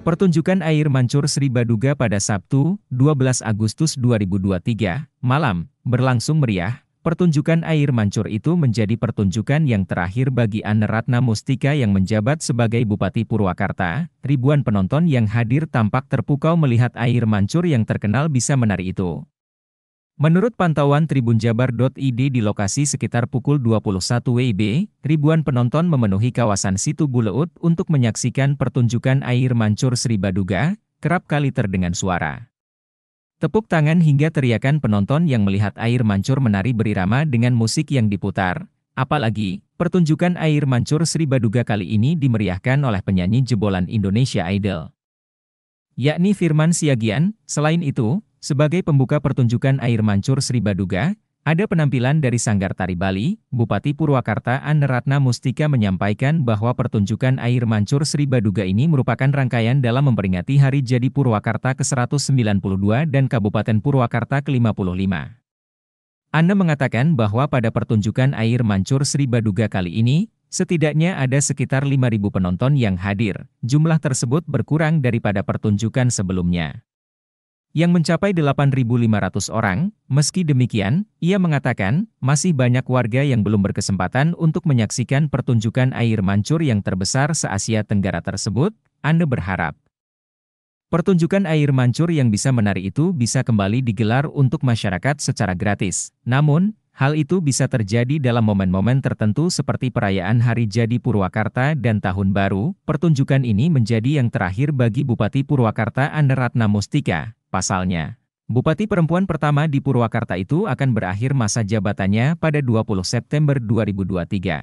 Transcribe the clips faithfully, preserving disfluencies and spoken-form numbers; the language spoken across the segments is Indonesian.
Pertunjukan air mancur Sri Baduga pada Sabtu, dua belas Agustus dua ribu dua puluh tiga, malam, berlangsung meriah. Pertunjukan air mancur itu menjadi pertunjukan yang terakhir bagi Anne Ratna Mustika yang menjabat sebagai Bupati Purwakarta. Ribuan penonton yang hadir tampak terpukau melihat air mancur yang terkenal bisa menari itu. Menurut pantauan tribun jabar titik i d di lokasi sekitar pukul dua puluh satu W I B, ribuan penonton memenuhi kawasan Situ Buleut untuk menyaksikan pertunjukan air mancur Sri Baduga, kerap kali terdengar suara tepuk tangan hingga teriakan penonton yang melihat air mancur menari berirama dengan musik yang diputar. Apalagi, pertunjukan air mancur Sri Baduga kali ini dimeriahkan oleh penyanyi jebolan Indonesia Idol, yakni Firman Siagian. Selain itu, sebagai pembuka pertunjukan air mancur Sri Baduga, ada penampilan dari Sanggar Tari Bali. Bupati Purwakarta Anne Ratna Mustika menyampaikan bahwa pertunjukan air mancur Sri Baduga ini merupakan rangkaian dalam memperingati Hari Jadi Purwakarta ke seratus sembilan puluh dua dan Kabupaten Purwakarta ke lima puluh lima. Anne mengatakan bahwa pada pertunjukan air mancur Sri Baduga kali ini, setidaknya ada sekitar lima ribu penonton yang hadir. Jumlah tersebut berkurang daripada pertunjukan sebelumnya, yang mencapai delapan ribu lima ratus orang. Meski demikian, ia mengatakan, masih banyak warga yang belum berkesempatan untuk menyaksikan pertunjukan air mancur yang terbesar se-Asia Tenggara tersebut. Anne berharap pertunjukan air mancur yang bisa menari itu bisa kembali digelar untuk masyarakat secara gratis. Namun, hal itu bisa terjadi dalam momen-momen tertentu seperti perayaan Hari Jadi Purwakarta dan Tahun Baru. Pertunjukan ini menjadi yang terakhir bagi Bupati Purwakarta Anne Ratna Mustika. Pasalnya, Bupati perempuan pertama di Purwakarta itu akan berakhir masa jabatannya pada dua puluh September dua ribu dua puluh tiga.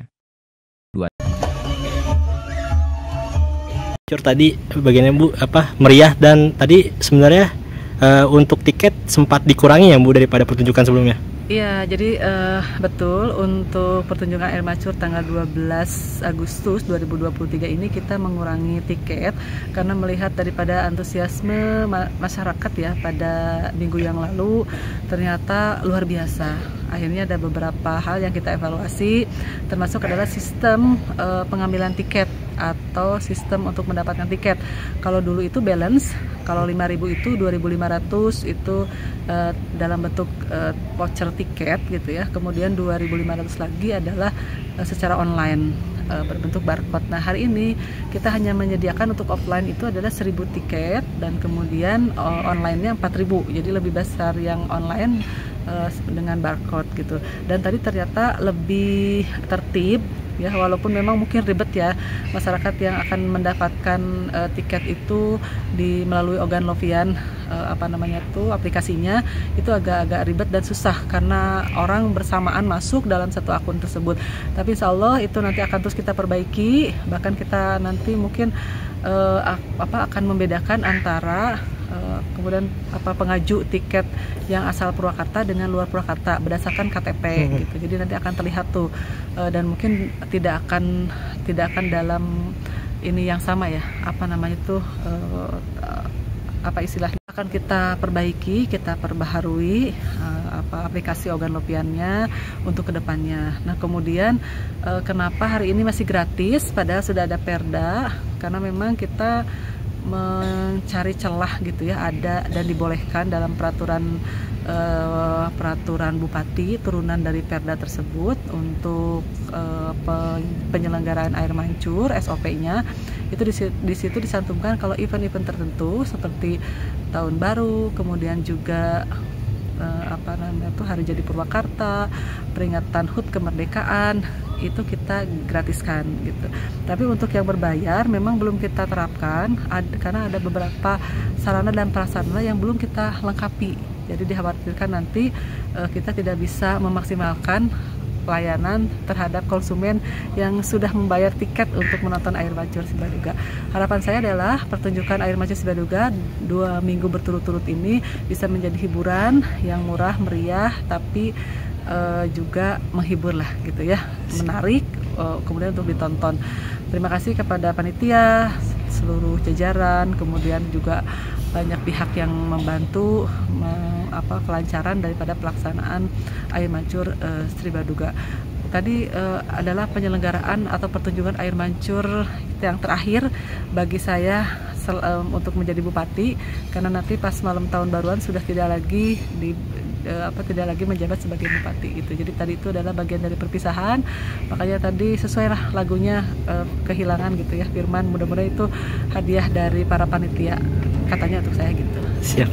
Tadi bagiannya Bu apa meriah, dan tadi sebenarnya uh, untuk tiket sempat dikurangi ya Bu daripada pertunjukan sebelumnya. Iya, jadi uh, betul untuk pertunjukan air mancur tanggal dua belas Agustus dua ribu dua puluh tiga ini kita mengurangi tiket karena melihat daripada antusiasme ma masyarakat ya pada minggu yang lalu ternyata luar biasa. Akhirnya ada beberapa hal yang kita evaluasi, termasuk adalah sistem uh, pengambilan tiket atau sistem untuk mendapatkan tiket. Kalau dulu itu balance, kalau lima ribu itu dua ribu lima ratus itu uh, dalam bentuk uh, voucher tiket gitu ya. Kemudian dua ribu lima ratus lagi adalah uh, secara online uh, berbentuk barcode. Nah, hari ini kita hanya menyediakan untuk offline itu adalah seribu tiket dan kemudian uh, online-nya empat ribu. Jadi lebih besar yang online uh, dengan barcode gitu. Dan tadi ternyata lebih tertib ya, walaupun memang mungkin ribet ya masyarakat yang akan mendapatkan uh, tiket itu di melalui Ogan Lovian uh, apa namanya tuh aplikasinya itu agak-agak ribet dan susah karena orang bersamaan masuk dalam satu akun tersebut. Tapi insya Allah itu nanti akan terus kita perbaiki, bahkan kita nanti mungkin uh, apa akan membedakan antara Uh, kemudian apa pengaju tiket yang asal Purwakarta dengan luar Purwakarta berdasarkan K T P hmm. gitu. Jadi nanti akan terlihat tuh uh, dan mungkin tidak akan tidak akan dalam ini yang sama ya, apa namanya tuh uh, uh, apa istilahnya akan kita perbaiki, kita perbaharui uh, apa aplikasi Ogan Loviannya untuk kedepannya. Nah, kemudian uh, kenapa hari ini masih gratis padahal sudah ada perda, karena memang kita mencari celah gitu ya, ada dan dibolehkan dalam peraturan uh, peraturan bupati turunan dari perda tersebut untuk uh, penyelenggaraan air mancur S O P-nya itu di, di situ disantumkan kalau event-event tertentu seperti Tahun Baru, kemudian juga uh, apa namanya tuh Hari Jadi Purwakarta, peringatan H U T kemerdekaan, itu kita gratiskan gitu. Tapi untuk yang berbayar memang belum kita terapkan ad, karena ada beberapa sarana dan prasarana yang belum kita lengkapi. Jadi dikhawatirkan nanti uh, kita tidak bisa memaksimalkan pelayanan terhadap konsumen yang sudah membayar tiket untuk menonton air mancur Sri Baduga. Harapan saya adalah pertunjukan air mancur Sri Baduga dua minggu berturut-turut ini bisa menjadi hiburan yang murah meriah tapi Uh, juga menghibur lah gitu ya, menarik uh, kemudian untuk ditonton. Terima kasih kepada panitia, seluruh jajaran, kemudian juga banyak pihak yang membantu meng, apa, kelancaran daripada pelaksanaan air mancur uh, Sri Baduga. Tadi uh, adalah penyelenggaraan atau pertunjukan air mancur yang terakhir bagi saya sel, um, untuk menjadi bupati, karena nanti pas malam tahun baruan sudah tidak lagi di uh, apa tidak lagi menjabat sebagai bupati gitu. Jadi tadi itu adalah bagian dari perpisahan, makanya tadi sesuai lah lagunya uh, kehilangan gitu ya Firman. Mudah-mudahan itu hadiah dari para panitia katanya untuk saya gitu. Siap.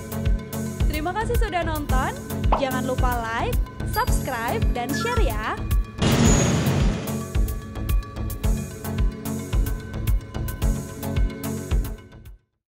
Terima kasih sudah nonton. Jangan lupa like, subscribe, dan share ya.